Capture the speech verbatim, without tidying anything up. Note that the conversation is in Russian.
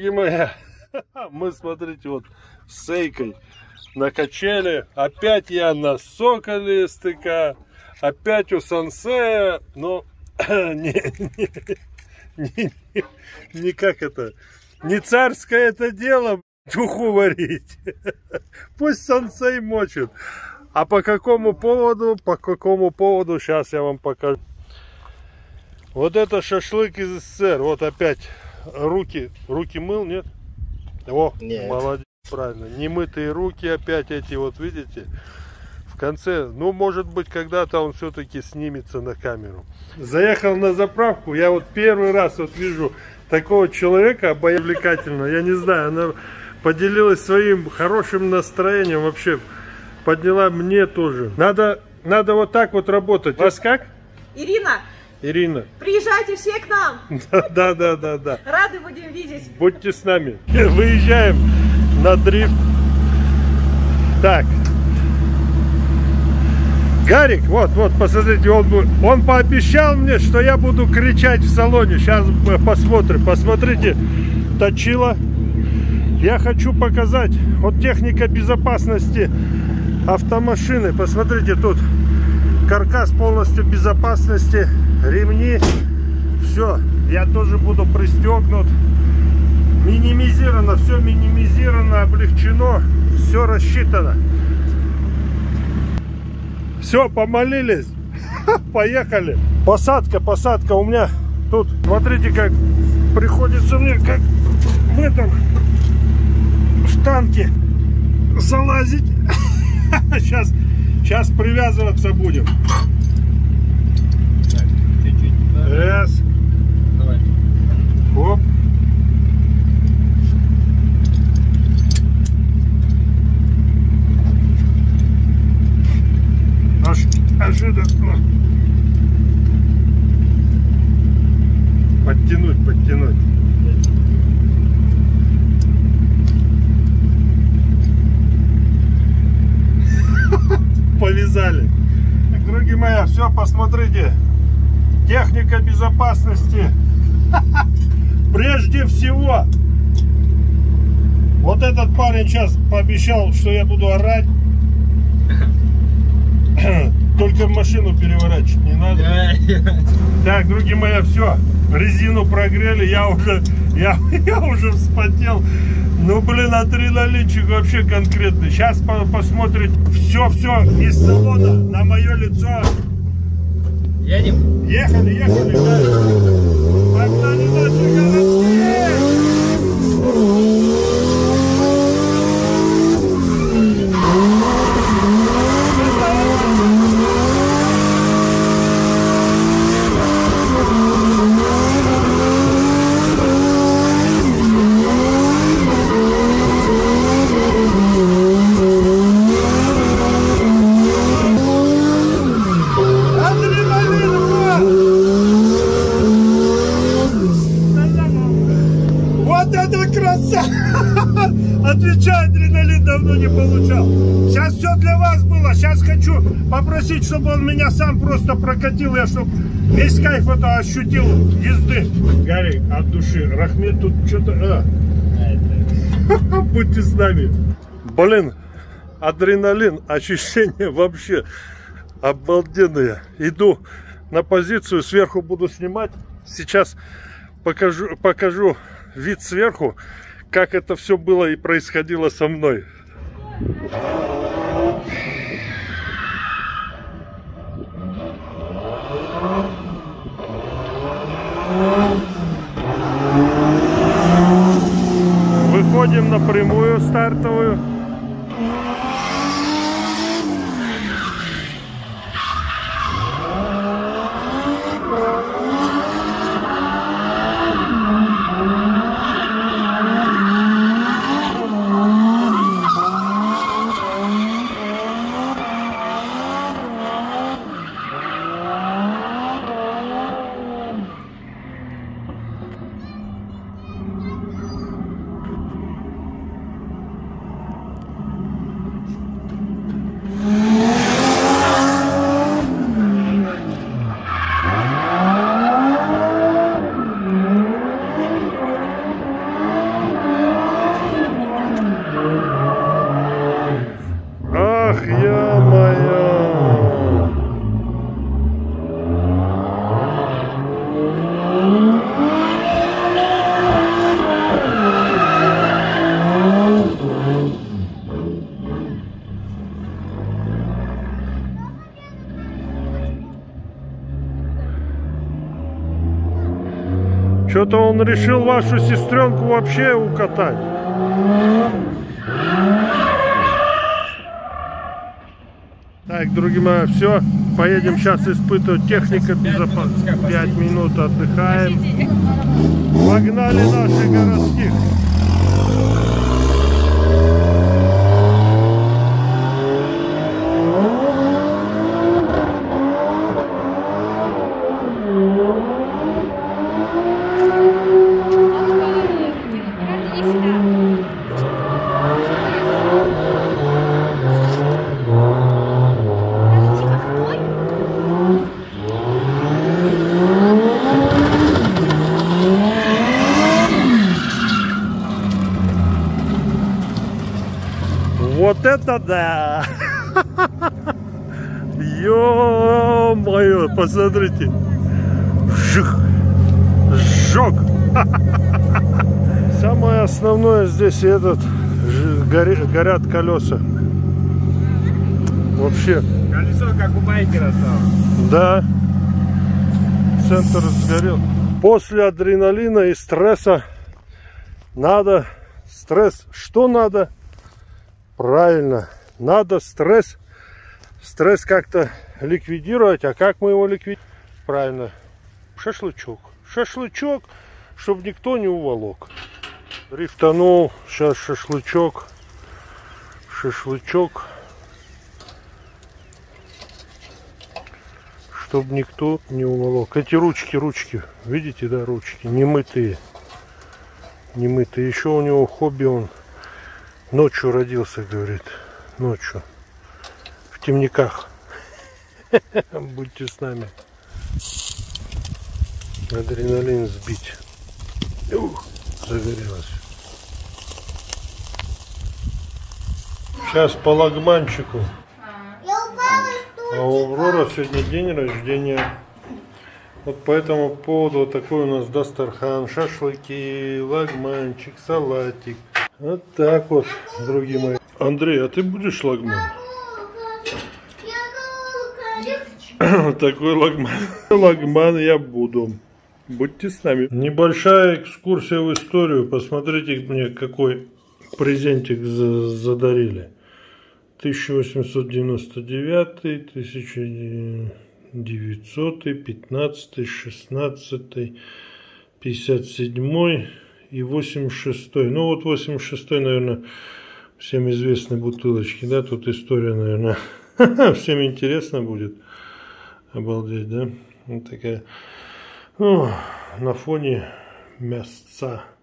Моя, мы, смотрите, вот с Эйкой на качели. Опять я на Соколе СТК, опять у Сансея, но не, не, не, не, не как это, не царское это дело духу варить. Пусть Сансей мочит. А по какому поводу, по какому поводу, сейчас я вам покажу. Вот это шашлык из СССР, вот опять. Руки, руки мыл, нет? О, нет. Молодец, правильно. Немытые руки опять эти, вот видите? В конце, ну, может быть, когда-то он все-таки снимется на камеру. Заехал на заправку, я вот первый раз вот вижу такого человека обаятельного. Я не знаю, она поделилась своим хорошим настроением, вообще подняла мне тоже. Надо, надо вот так вот работать. Вас как? Ирина. Ирина. Приезжайте все к нам. Да, да, да, да. Рады будем видеть. Будьте с нами. Выезжаем на дрифт. Так. Гарик, вот, вот, посмотрите, он, он пообещал мне, что я буду кричать в салоне. Сейчас посмотрим. Посмотрите, точило. Я хочу показать. Вот техника безопасности автомашины. Посмотрите, тут каркас полностью безопасности, ремни, все, я тоже буду пристегнут, минимизировано, все минимизировано, облегчено, все рассчитано. Все, помолились, поехали. Посадка, посадка у меня тут, смотрите, как приходится мне, как в этом штанге залазить. Сейчас Сейчас привязываться будем. Так, чуть-чуть. Раз. Давай. Оп. Аж, ожиданно. Подтянуть, подтянуть. Повязали. Так, дорогие мои, все, посмотрите. Техника безопасности. Прежде всего, вот этот парень сейчас пообещал, что я буду орать. Только в машину переворачивать не надо. Так, друзья мои, все. Резину прогрели, я уже, я, я уже вспотел. Ну, блин, адреналинчик вообще конкретный. Сейчас по посмотрите все-все из салона на мое лицо. Едем? Ехали, ехали, да. Погнали наши городские. Отвечаю, адреналин давно не получал. Сейчас все для вас было. Сейчас хочу попросить, чтобы он меня сам просто прокатил. Я чтобы весь кайф это ощутил езды. Гарик, от души. Рахмет тут что-то... А. Будьте с нами. Блин, адреналин, ощущения вообще обалденные. Иду на позицию, сверху буду снимать. Сейчас покажу, покажу вид сверху, как это все было и происходило со мной. Выходим на прямую стартовую. Это он решил вашу сестренку вообще укатать. Так, друзья мои, все. Поедем сейчас испытывать техника безопасности. Пять минут отдыхаем. Погнали наших городских. Вот это да! Ё-моё, посмотрите! Жух! Жёг! Самое основное здесь этот горят колеса. Вообще. Колесо как у байкера стало. Да. Центр сгорел. После адреналина и стресса надо стресс. Что надо? Правильно, надо стресс, стресс как-то ликвидировать. А как мы его ликвидируем? Правильно, шашлычок. Шашлычок, чтобы никто не уволок. Рифтанул, сейчас шашлычок. Шашлычок. Чтобы никто не уволок. Эти ручки, ручки, видите, да, ручки, немытые. Немытые. Еще у него хобби, он ночью родился, говорит. Ночью. В темниках. Будьте с нами. Адреналин сбить. Ух, загорелось. Сейчас по лагманчику. А у Аврора сегодня день рождения. Вот по этому поводу вот такой у нас дастархан. Шашлыки, лагманчик, салатик. Вот так вот, друзья мои. Андрей, а ты будешь лагман? Такой лагман. Лагман я буду. Будьте с нами. Небольшая экскурсия в историю. Посмотрите мне, какой презентик задарили. тысяча восемьсот девяносто девятый, тысяча девятисотый, пятнадцатый, шестнадцатый, пятьдесят седьмой и восемьдесят шестой. Ну вот восемьдесят шестой, наверное, всем известны бутылочки, да, тут история, наверное, всем интересно будет. Обалдеть, да? Вот такая, ну, на фоне мясца.